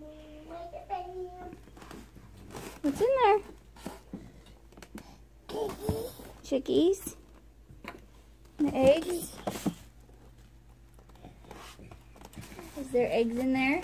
What's in there? Chickies? The eggs? Is there eggs in there?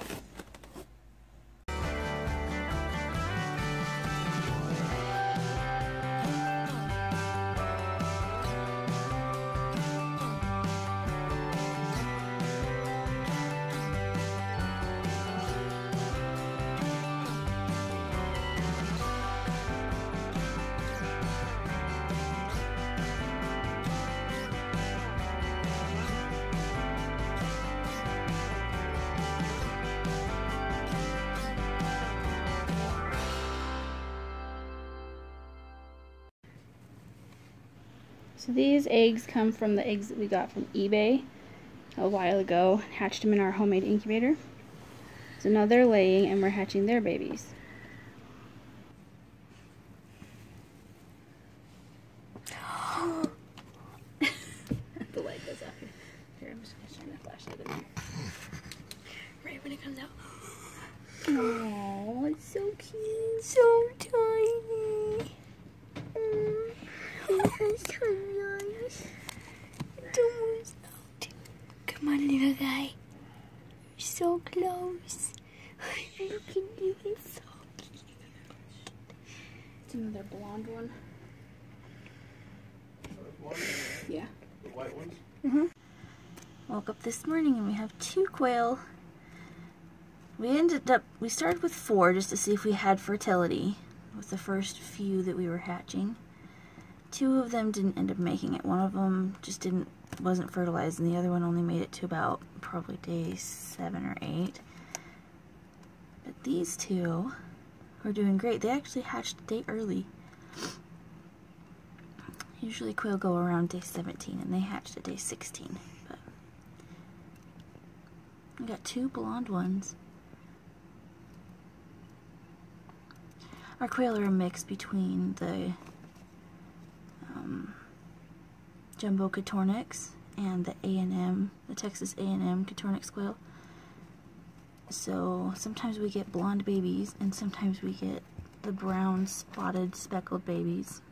So these eggs come from the eggs that we got from eBay a while ago. Hatched them in our homemade incubator. So now they're laying and we're hatching their babies. The light goes off here. Here, I'm just going to shine the flashlight in there. Right when it comes out. Oh, it's so cute. So tiny. It's so nice. It's almost out. Come on, little guy. You're so close. Look at you. It's so cute. It's another blonde one. Yeah. The white ones? Mm-hmm. Woke up this morning and we have 2 quail. We started with 4 just to see if we had fertility with the first few that we were hatching. 2 of them didn't end up making it. One of them just wasn't fertilized, and the other one only made it to about probably day 7 or 8. But these 2 are doing great. They actually hatched a day early. Usually quail go around day 17, and they hatched at day 16. But we got 2 blonde ones. Our quail are a mix between the Jumbo Coturnix and the A&M, the Texas A&M Coturnix quail. So sometimes we get blonde babies, and sometimes we get the brown spotted speckled babies.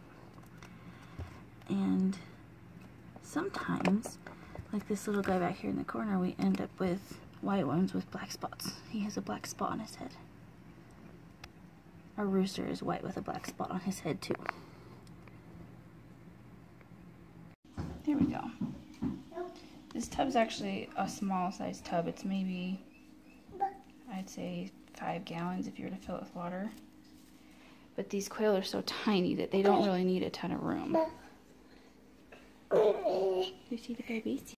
And sometimes, like this little guy back here in the corner, we end up with white ones with black spots. He has a black spot on his head. Our rooster is white with a black spot on his head too. There we go. This tub's actually a small size tub. It's maybe, I'd say 5 gallons if you were to fill it with water. But these quail are so tiny that they don't really need a ton of room. Do you see the babies?